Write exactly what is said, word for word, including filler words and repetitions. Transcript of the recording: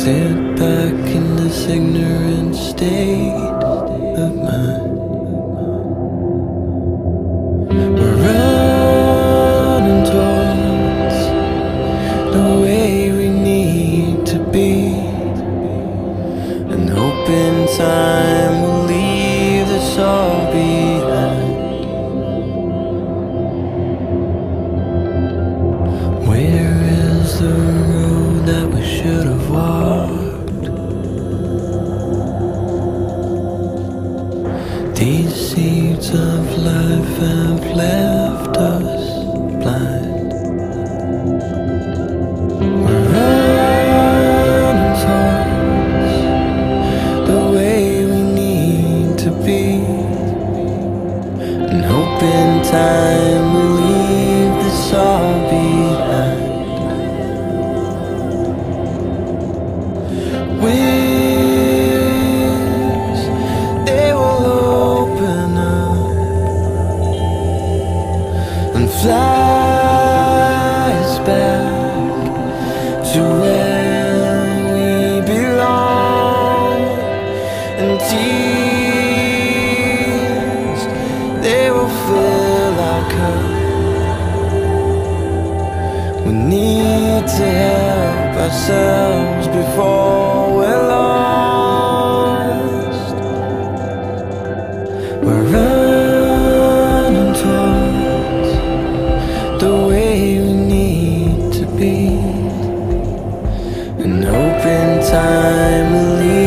sit back in this ignorant state of mind. We're running towards the way we need to be, and hoping time will leave this all behind. Where is the road that we should have walked? These seeds of life have left us blind. We're running towards the way we need to be, and hoping time will leave this all behind. Wings, they will open up and fly us back to where we belong. And tears, they will fill our cup. We need to help ourselves before we're lost. We're running towards the way we need to be, and hoping time will lead